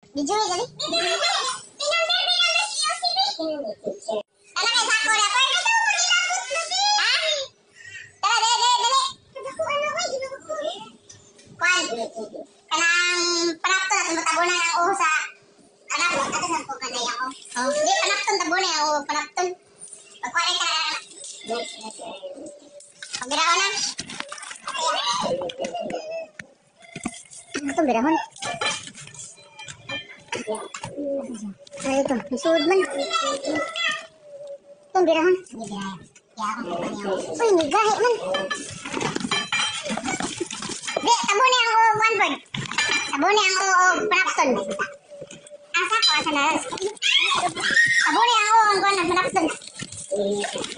Video dali. Anak ay sako na. Pwede ka magilapot na si. Ha? Tara, dali. Kwan. Kanang panapton at matabunan ang uho sa anak mo. Ate saan po kanay ako? Oh, hindi panapton tabunan ang uho. Panapton. Pagkwari ka na. Pagbiraw na. Ito, birahon. Ay, ito. Isuod man. Itong birahon. Sige, birahon. Uy, may gahe man. Di, tabuni ang one bird. Tabuni ang panapton. Ang sako, asa na. Tabuni ang panapton.